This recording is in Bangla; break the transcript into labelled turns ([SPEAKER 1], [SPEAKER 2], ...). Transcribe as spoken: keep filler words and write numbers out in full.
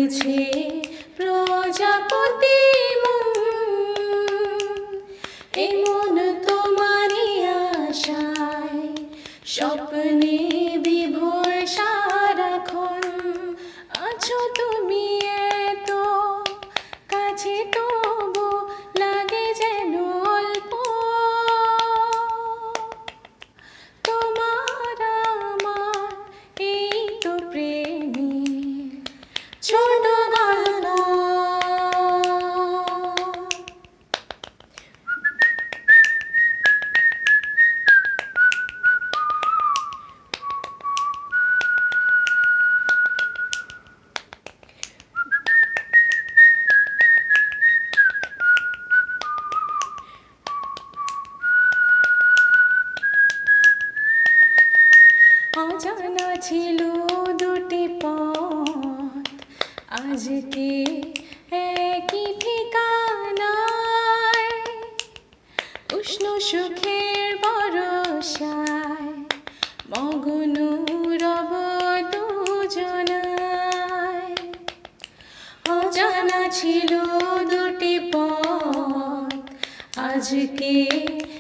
[SPEAKER 1] করেছে প্রজাপতি মন, এমন তোমারই আশায় স্বপ্নে বিভোর সারাক্ষণ। আছো তুমি এত কাছে তবু লাগে যেন অল্প, তোমার আমার এই তো প্রেমের ছোট গল্প। অজানা ছিল দুটি পথ, আজকে একই ঠিকানায়, উষ্ণ সুখের বরষায় মগ্ন রব দুজনায়। অজানা ছিল দুটি পথ, আজকে